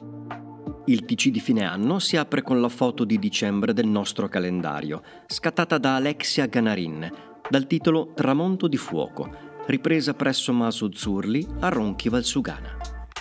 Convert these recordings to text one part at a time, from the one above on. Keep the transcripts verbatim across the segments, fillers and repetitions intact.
Il T C di fine anno si apre con la foto di dicembre del nostro calendario, scattata da Alexia Ganarin, dal titolo Tramonto di fuoco, ripresa presso Maso Zurli a Ronchi Valsugana.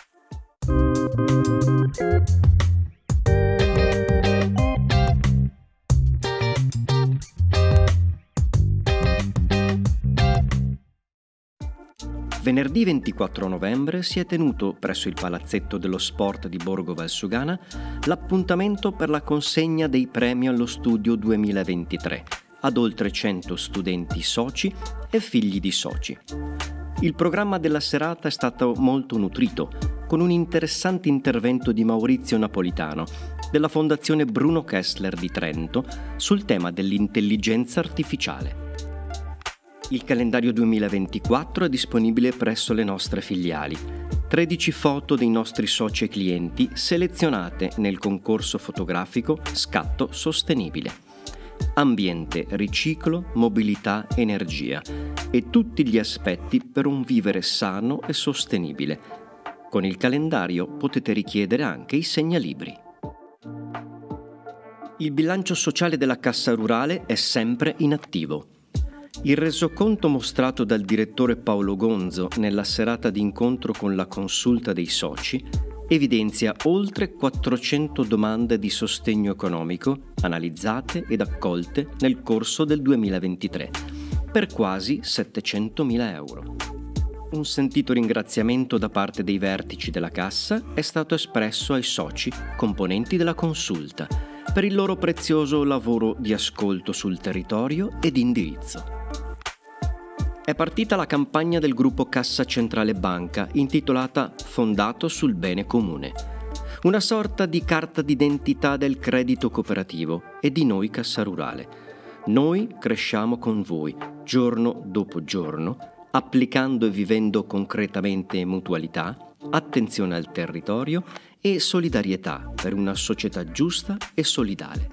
Venerdì ventiquattro novembre si è tenuto presso il Palazzetto dello Sport di Borgo Valsugana l'appuntamento per la consegna dei premi allo studio duemilaventitré ad oltre cento studenti soci e figli di soci. Il programma della serata è stato molto nutrito, con un interessante intervento di Maurizio Napolitano della Fondazione Bruno Kessler di Trento sul tema dell'intelligenza artificiale. Il calendario duemilaventiquattro è disponibile presso le nostre filiali. tredici foto dei nostri soci e clienti selezionate nel concorso fotografico Scatto Sostenibile. Ambiente, riciclo, mobilità, energia e tutti gli aspetti per un vivere sano e sostenibile. Con il calendario potete richiedere anche i segnalibri. Il bilancio sociale della Cassa Rurale è sempre in attivo. Il resoconto mostrato dal direttore Paolo Gonzo nella serata di incontro con la consulta dei soci evidenzia oltre quattrocento domande di sostegno economico analizzate ed accolte nel corso del duemilaventitré per quasi settecentomila euro. Un sentito ringraziamento da parte dei vertici della Cassa è stato espresso ai soci componenti della consulta per il loro prezioso lavoro di ascolto sul territorio e di indirizzo. È partita la campagna del gruppo Cassa Centrale Banca intitolata Fondato sul bene comune, una sorta di carta d'identità del credito cooperativo e di noi Cassa Rurale. Noi cresciamo con voi, giorno dopo giorno, applicando e vivendo concretamente mutualità, attenzione al territorio e solidarietà per una società giusta e solidale.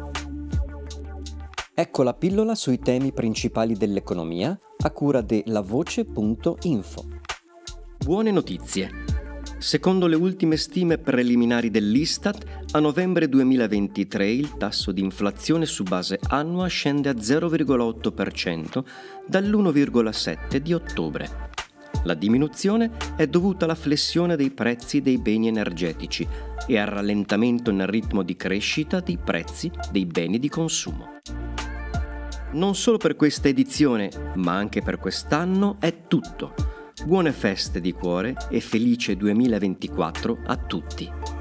Ecco la pillola sui temi principali dell'economia a cura de lavoce punto info. Buone notizie. Secondo le ultime stime preliminari dell'Istat, a novembre duemilaventitré il tasso di inflazione su base annua scende a zero virgola otto per cento dall'uno virgola sette per cento di ottobre. La diminuzione è dovuta alla flessione dei prezzi dei beni energetici e al rallentamento nel ritmo di crescita dei prezzi dei beni di consumo. Non solo per questa edizione, ma anche per quest'anno è tutto. Buone feste di cuore e felice duemilaventiquattro a tutti!